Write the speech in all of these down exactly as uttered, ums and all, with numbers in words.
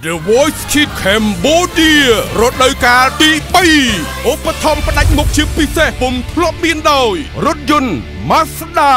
The Voice Kids Cambodia រដូវកាលទីបីឧបត្ថម្ភផ្ដាច់មុខជាពិសេសពុំធ្លាប់មានដោយរថយន្ត Mazda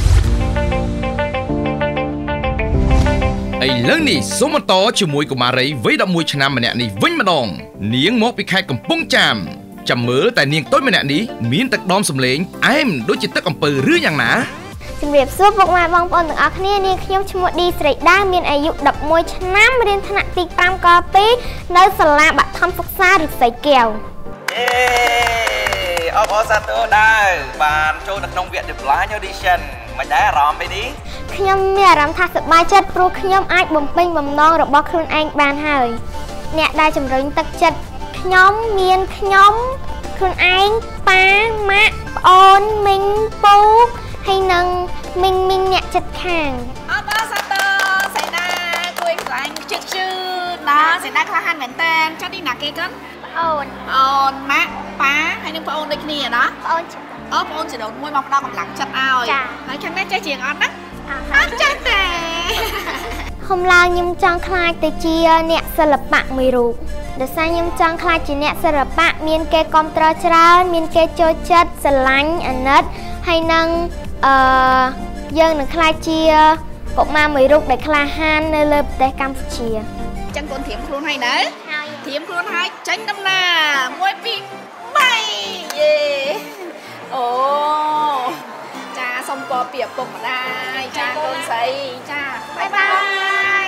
ឥឡូវនេះសូមបន្តជាមួយកុមារីវ័យដប់មួយឆ្នាំម្នាក់នេះវិញម្ដងនាងមកពីខេត្តកំពង់ចាមចាំមើលតែនាងតូចម្នាក់នេះមានទឹកដមសម្លេងអែមដូចជាទឹកអំពៅឬយ៉ាងណាជំរាបសួរពុកម៉ែបងប្អូនទាំងអស់គ្នានាងខ្ញុំឈ្មោះឌីស្រីដាមានអាយុដប់មួយឆ្នាំរៀនថ្នាក់ទី5កពីនៅសាលាបឋមសិក្សារិស័យកែវអេអបអរសាទរដែរបានចូលនៅក្នុងវគ្គ Blind Audition មិនដែរអារម្មណ៍ពេលនេះខ្ញុំមានអារម្មណ៍ថាសប្បាយចិត្តព្រោះខ្ញុំអាចបំពេញបំណងរបស់ខ្លួនឯងបានហើយអ្នកដែលជំរុញទឹកចិត្តខ្ញុំមានខ្ញុំខ្លួនឯងប៉ាម៉ាក់ប្អូនមីងពូហើយនឹងមីងមីងអ្នកចិត្តខាងអបអរសាទរសេនាគួយខ្លាញ់ជឹកជឺណាសេនាក្លាហានមែនតើចុះនេះណាគេកូនអូនអូនម៉ាក់ប៉ាហើយនឹងប្អូនដូចគ្នាណាប្អូនអូប្អូនចដូនមួយមកផ្ដល់កម្លាំងចិត្តឲ្យហើយខាងនេះចេះជាងអត់ណាអត់ចេះទេហុំឡើងខ្ញុំចង់ខ្លាចទៅជាអ្នកសិល្បៈមួយរូបដោយសារខ្ញុំចង់ខ្លាចជាអ្នកសិល្បៈមានគេគាំទ្រច្រើនមានគេចូលចិត្តស្រឡាញ់អាណិតហើយនឹងអឺយើងនឹងខ្លាចជាកុមារមួយរូបដែលក្លាហាននៅលើប្រទេសកម្ពុជាអញ្ចឹងកូនត្រៀមខ្លួនហើយណាត្រៀមខ្លួនហើយចេញដំណើរមួយពីរបីយេអូចាសុំពរពីឪពុកម្ដាយចាកូនស្រីចាបាយបាយ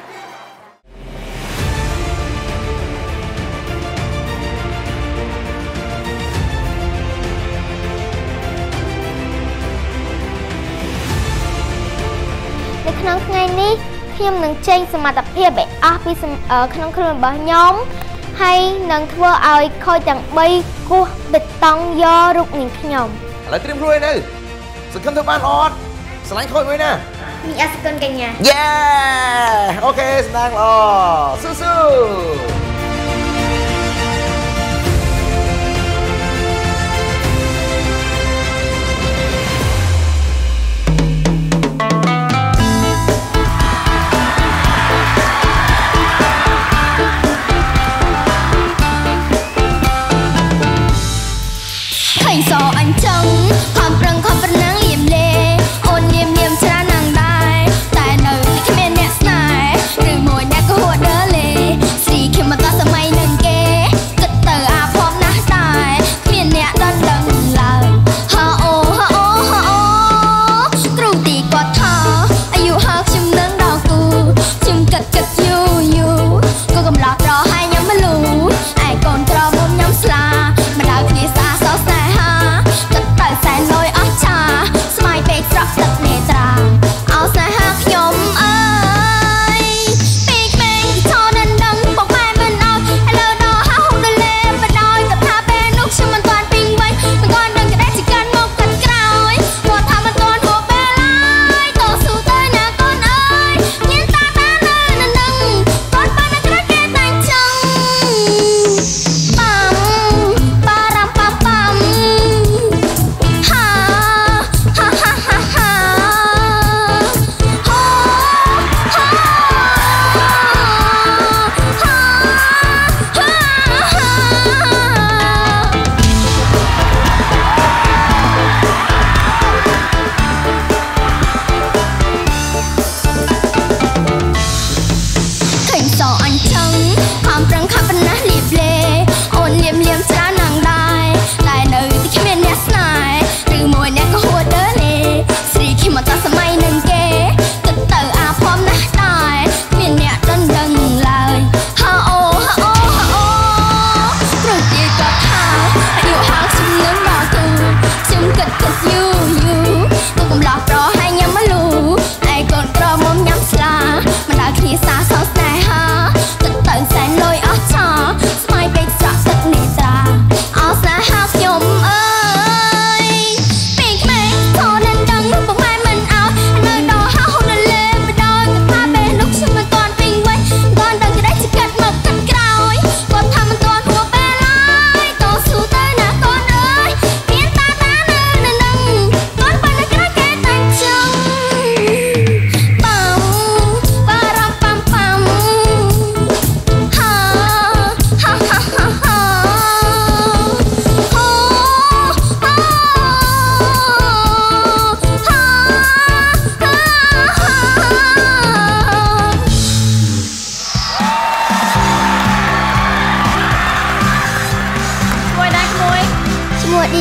នៅក្នុងថ្ងៃនេះខ្ញុំនឹងចេញសមត្ថភាពឲ្យអស់ពីក្នុងខ្លួនរបស់ខ្ញុំហើយនឹងធ្វើឲ្យខូចទាំងបីគោះបេតុងយករូបនាងខ្ញុំឥឡូវត្រៀមខ្លួននៅសង្ឃឹមធ្វើបានអត់ស្រឡាញ់ខូចមួយណាមីអសគុណកញ្ញាយេអូខេស្នាងល្អស៊ូស៊ូសអញ្ចឹងខំប្រឹងខំប្រណាំងលៀមលេអូនលៀមលៀមច្រើនណាស់ដែរតែនៅគ្មានអ្នកស្នេហ៍ឬមួយអ្នកក៏ហួរដើលេស្រីខ្ញុំ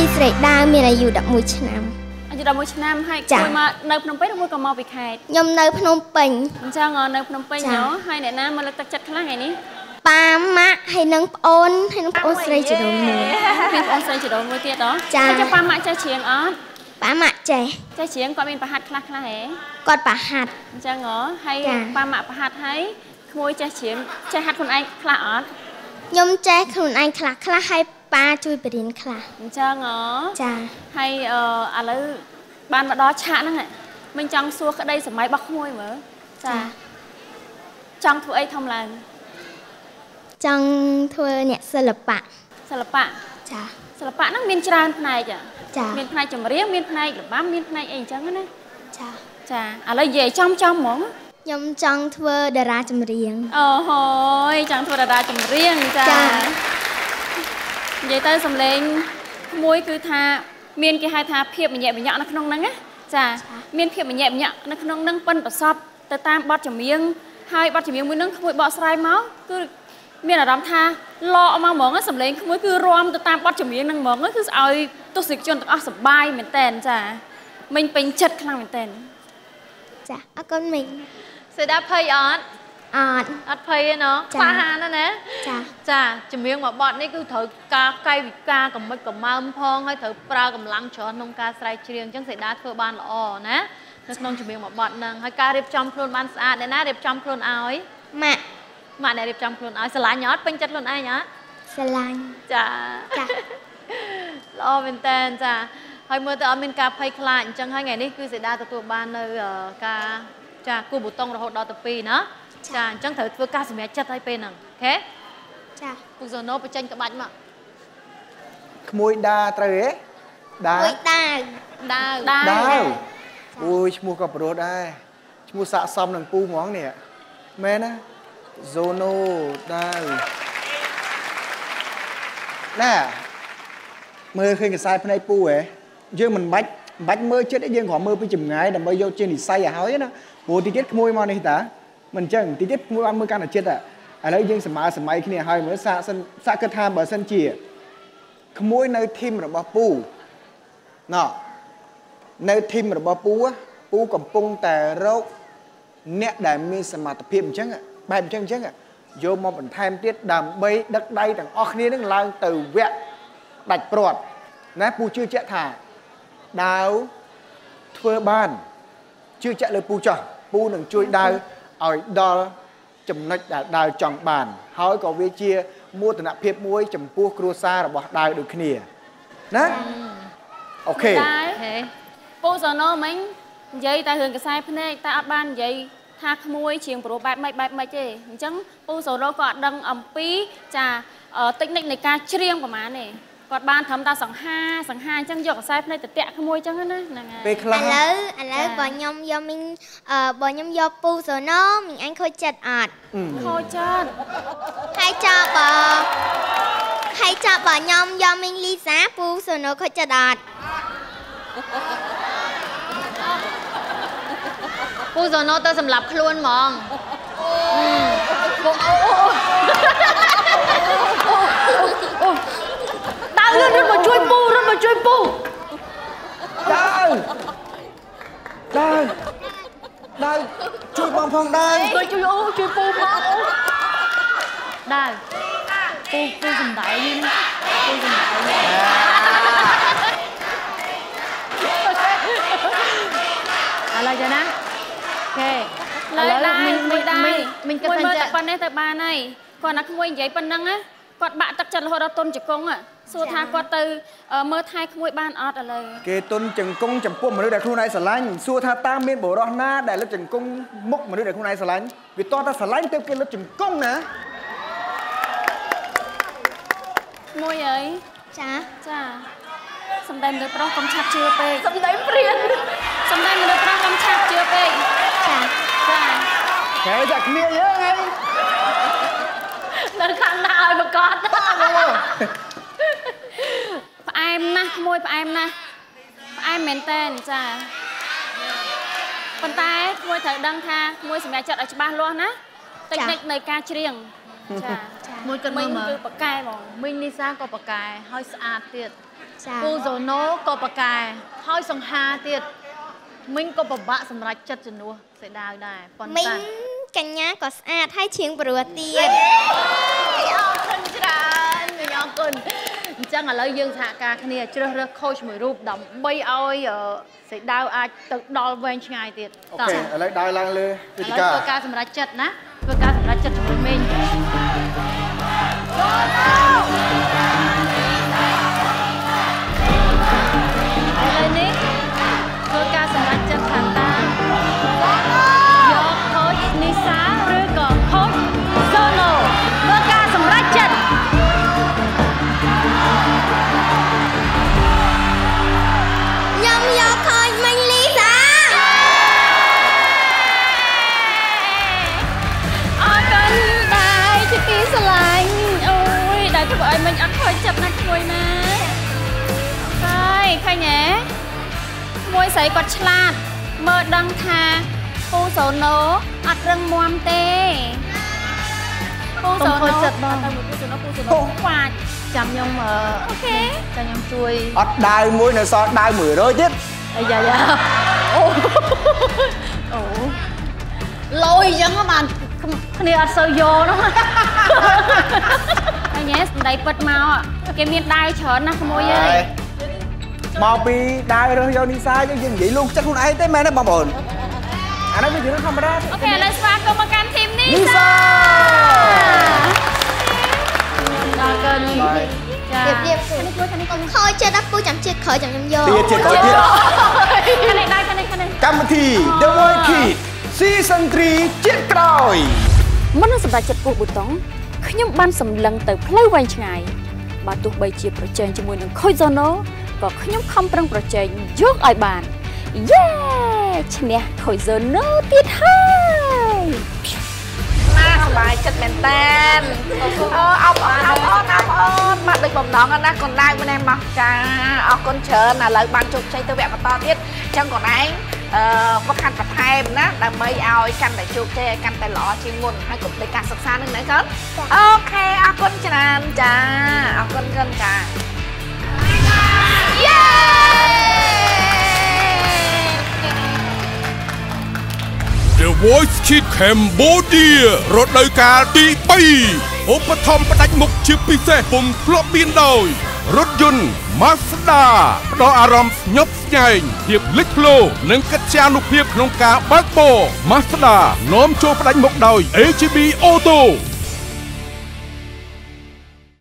ស្រីដាវមានអាយុដប់មួយឆ្នាំអាយុដប់មួយឆ្នាំហើយគួយមកនៅភ្នំពេញឬមួយក៏មកពីខេត្តខ្ញុំនៅភ្នំពេញអញ្ចឹងនៅភ្នំពេញហ៎ហើយអ្នកណាមកលើកទឹកចិត្តខ្លះថ្ងៃនេះប៉ាម៉ាក់ហើយនឹងប្អូនហើយនឹងប្អូនស្រីជីដូនមួយមានប្អូនស្រីជីដូនមួយទៀតហ៎ចាចាំប៉ាម៉ាក់ចេះច្រៀងអត់ប៉ាម៉ាក់ចេះចេះច្រៀងគាត់មានប្រហាត់ខ្លះខ្លះហ៎គាត់ប្រហាត់អញ្ចឹងហ៎ហើយប៉ាម៉ាក់ប្រហាត់ហើយក្មួយចេះច្រៀងចេះហាត់ខ្លួនឯងខ្លះអត់ខ្ញុំចេះខ្លួនឯងខ្លះខ្លះហើយប៉ាជួយបរៀនខ្លះអញ្ចឹងហ៎ចាហើយអឺឥឡូវបានមកដល់ឆាកហ្នឹងមិញចង់សួរក្តីសម័យរបស់ក្មួយមើលចាចង់ធ្វើអីធំឡើងចង់ធ្វើអ្នកសិល្បៈសិល្បៈចាសិល្បៈហ្នឹងមានច្រើនផ្នែកចាមានផ្នែកចម្រៀងមានផ្នែករបាំមានផ្នែកអីអញ្ចឹងណាចាចាឥឡូវនិយាយចំចំហ្មងខ្ញុំចង់ធ្វើតារាចម្រៀងអូហូយចង់ធ្វើតារាចម្រៀងចានិយាយទៅសំឡេងមួយគឺថាមានគេហៅថាភាពមញ៉ែមញក់នៅក្នុងហ្នឹងណាចាមានភាពមញ៉ែមញក់នៅក្នុងហ្នឹងប៉ិនប្រសពទៅតាមបទចម្រៀងហើយបទចម្រៀងមួយហ្នឹងក្មួយបកស្រាយមកគឺមានអារម្មណ៍ថាឡកមកហ្មងសំឡេងក្មួយគឺរំទៅតាមបទចម្រៀងហ្នឹងហ្មងគឺឲ្យទស្សនិកជនទាំងអស់សប្បាយមែនតែនចាមិញពេញចិត្តខ្លាំងមែនតែនចាអរគុណមិញសេដាភ័យអត់អត់អត់ភ័យទេណោះខ្វះហានណាចាចាចម្រៀងមួយបទនេះគឺត្រូវការកាយវិការកម្មិចកម្មើមផងហើយត្រូវប្រើកម្លាំងច្រើនក្នុងការស្រែកច្រៀងអញ្ចឹងសេដាធ្វើបានល្អណានៅក្នុងចម្រៀងមួយបទហ្នឹងហើយការរៀបចំខ្លួនបានស្អាតអ្នកណារៀបចំខ្លួនឲ្យម៉ាក់ម៉ាក់អ្នករៀបចំខ្លួនឲ្យស្រឡាញ់អត់ពេញចិត្តខ្លួនឯងអត់ស្រឡាញ់ចាចាល្អមែនតើចាហើយមើលទៅអត់មានការភ័យខ្លាចអញ្ចឹងហើយថ្ងៃនេះគឺសេដាទទួលបាននៅការចាគូប៊ូតុងរហូតដល់ទៅពីរណាចាអញ្ចឹងត្រូវធ្វើការសម្រេចចិត្តឲ្យពេលហ្នឹងអូខេចាពូសូណូបញ្ចេញក្បាច់មកក្មួយដាត្រូវទេដាក្មួយដាវដាវដាវអូយឈ្មោះក៏ប្រុសដែរឈ្មោះស័ក្តិសមនឹងពូហ្មងនេះមែនណាសូណូដាវណែមើលឃើញកសែភ្នែកពូហ៎យើងមិនបាច់មិនបាច់មើលចិត្តទេយើងគ្រាន់មើលពីចម្ងាយដើម្បីយកជានិស័យឲ្យហើយណាព្រោះទីទៀតក្មួយមកនេះតាមិនអញ្ចឹងទីទៀតក្មួយបានមើលកាន់តែចិត្តឥឡូវយើងសម័យសម័យគ្នាហើយមើលសាកសិនសាកគិតថាបើសិនជាក្មួយនៅធីមរបស់ពូណ៎នៅធីមរបស់ពូពូកំពុងតែរកអ្នកដែលមានសមត្ថភាពអញ្ចឹងបែបអញ្ចឹងអញ្ចឹងយកមកបន្ថែមទៀតដើម្បីដឹកដៃទាំងអស់គ្នានឹងឡើងទៅវគ្គដាច់ព្រាត់ណាពូជឿជាក់ថាដាវធ្វើបានជឿជាក់លើពូចោះពូនឹងជួយដាវឲ្យដល់ចំណុចដែលដាវចង់បានហើយក៏វាជាមោទនភាពមួយចំពោះគ្រួសាររបស់ដាវដូចគ្នាណាអូខេពូសូណូមិញនិយាយតែរឿងកសែភ្នែកតែអត់បាននិយាយថាក្មួយជាងប្រុសបែបម៉េចបែបម៉េចទេអញ្ចឹងពូសូណូក៏អត់ដឹងអំពីចាតិចនិចនៃការច្រៀងប្រហែលទេគាត់បានត្រឹមតែសង្ហាសង្ហាអញ្ចឹងយកកសែភ្នែកទៅតាក់ក្មួយអញ្ចឹងណាហ្នឹងហើយពេលខ្លះឥឡូវឥឡូវបើខ្ញុំយកមីងអឺបើខ្ញុំយកពូសូណូមីងអញខូចចិត្តអត់ខូចចិត្តហើយចាប់បើហើយចាប់បើខ្ញុំយកមីងលីសាពូសូណូខូចចិត្តអត់ពូសូណូទៅសម្រាប់ខ្លួនហ្មងដើរលឿនរត់មកជួយពូរត់មកជួយពូដើរដើរដើរជួយបងផងដែរជួយជួយអូជួយពូផងដើរពូពូសំដៅនេះពូសំដៅនេះឥឡូវចាណាអូខេឥឡូវមិញមិញដែរមិញគិតថាតែប៉ុណ្ណេះទៅបានហើយគាត់ណាក្មួយនិយាយប៉ុណ្ណឹងណាគាត់បាក់ទឹកចិត្តរហូតដល់តុនជង្គង់សួរថាគាត់ទៅមើលថែក្មួយបានអត់ឥឡូវគេតុនជង្គង់ចំពោះមនុស្សដែលខ្លួនឯងស្រឡាញ់សួរថាតើមានបុរសណាដែលលឹកជង្គង់មុខមនុស្សដែលខ្លួនឯងស្រឡាញ់វាតោះតែស្រឡាញ់ទៅគេលឹកជង្គង់ណាមួយអើយចាចាសំដែងមនុស្សប្រុសកុំឆាប់ជឿពេកសំដែងព្រានសំដែងមនុស្សប្រុសកុំឆាប់ជឿពេកចាចាគេតែគ្នាយើងហីនៅខាងណាឲ្យប្រកាសផ្អែមណាស់ក្មួយផ្អែមណាស់ផ្អែមមែនតើចាប៉ុន្តែក្មួយត្រូវដឹងថាក្មួយសម្រាប់ចិត្តឲ្យច្បាស់លាស់ណាតិចនិចនៃការច្រៀងចាមួយគិតមើលមើលគឺប៉កែហ្មងមីងនីសាក៏ប៉កែហើយស្អាតទៀតពូសូណូក៏ប្រកែហើយសង្ហាទៀតមិញក៏ពិបាកសម្រាប់ចិត្តជំនួសសេដាវដែរប៉ុន្តែកញ្ញាក៏ស្អាតហើយឈៀងព្រោះទៀតអរគុណច្រើនអរគុណអញ្ចឹងឥឡូវយើងសហការគ្នាជ្រើសរើសខូចមួយរូបដើម្បីឲ្យសេដាវអាចទៅដល់វែងឆ្ងាយទៀតអូខេឥឡូវដើរឡើងលើវេទិកាធ្វើការសម្រេចចិត្តណាធ្វើការសម្រេចចិត្តជាមួយមីងឥឡូវនេះធ្វើការសម្រេចចិត្តថាតើយកខូចនីសាឬក៏ខូចសូណូធ្វើការសម្រេចចិត្តខ្ញុំយកខូចមិញលីសាអរគុណដែរជាទីស្រឡាញ់អូយដែលធ្វើឲ្យមិញអត់ខូចចិត្តណាស់ក្មួយណាហើយឃើញទេក្មួយស្រីគាត់ឆ្លាតមើលដឹងថាពូសូណូអត់រឹងមាំទេពូសូណូចិត្តបងតែពូសូណូពូសូណូខ្វាចចាំខ្ញុំអូខេចាំខ្ញុំជួយអត់ដាវមួយនៅសល់ដាវមួយរយទៀតអាយ៉ាយ៉ាអូអូលយអញ្ចឹងបានគ្នាអត់សូវយកនោះហើយញ៉ែសម្ដីពិតមកគេមានដាវច្រើនណាស់ក្មួយអើយមកពីដាវរើសយកនីសាយើងនិយាយលងចិត្តខ្លួនឯងទេមែនទេបងប្អូនអានេះវាជារឿងធម្មតាអូខេឥឡូវស្វាគមន៍មកកាន់ធីមនេះនីសាអរគុណចាទៀបទៀបនេះជួយខាងនេះកុំខូចចិត្តដល់ពូចាំជាតិក្រោយចាំខ្ញុំយកទៀតជាតិក្រោយទៀតខាងនេះដែរខាងនេះខាងនេះកម្មវិធី The Voice Kids Season 3ជាតិក្រោយមុននឹងសម្រេចចិត្តគូសប៊ូតុងខ្ញុំបានសម្លឹងទៅផ្លូវវែងឆ្ងាយបើទោះបីជាប្រជែងជាមួយនឹងខូចសូណូក៏ខ្ញុំខំប្រឹងប្រជែងយកឲ្យបានយេឈ្នះខូចសូណូទៀតហើយណាសប្បាយចិត្តមែនតើអូអបអរអបអរអបអរមកដូចបំណងណាកូនដៅម្នាក់មកចាអរគុណច្រើនឥឡូវបានជោគជ័យទៅវគ្គបន្តទៀតអញ្ចឹងកូនឯងអឺគាត់ខាត់បន្ថែមណាដើម្បីឲ្យកាន់តែជោគជ័យឲ្យកាន់តែល្អជាងមុនហើយកុំភ្លេចការសិក្សានឹងណាកូនអូខេអរគុណច្រើនចាអរគុណកូនចាយេ The Voice Kids Cambodia រដូវកាលទីបីឧបត្ថម្ភផ្ដាច់មុខជាពិសេសពុំធ្លាប់មានដោយរថយន្ត Mazda ផ្ដល់អារម្មណ៍ស្ញប់ស្ញែងភាពលេចធ្លោនិងកិត្យានុភាពក្នុងការបើកបរ Mazda នាំចូលផ្ដាច់មុខដោយ A G B Auto